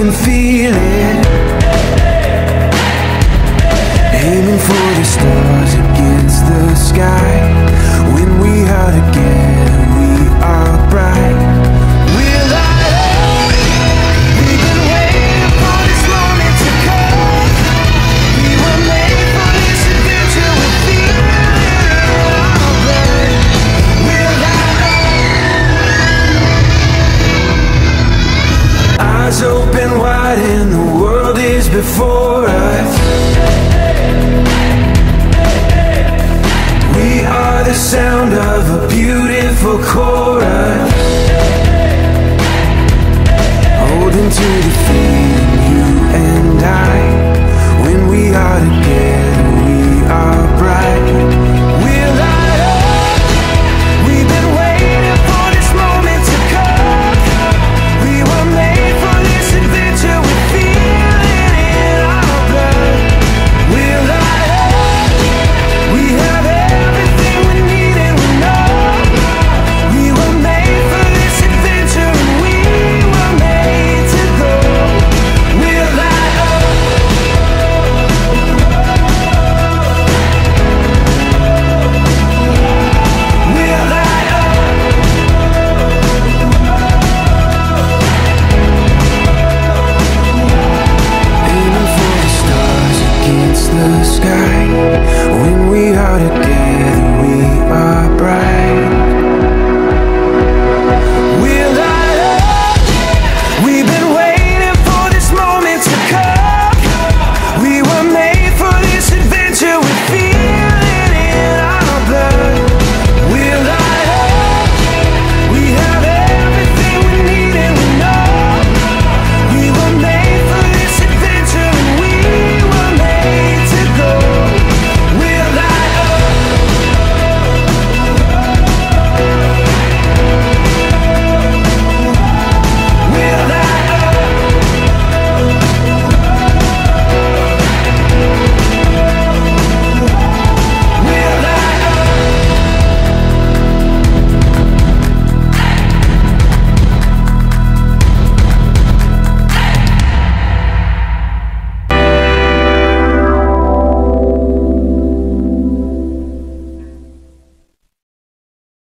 can feel it. Aiming for the stars against the sky. When we are together, we are bright. We're light up. We've been waiting for this moment to come. We were made for this adventure. We're feeling our blood. We're light up. Eyes open wide and the world is before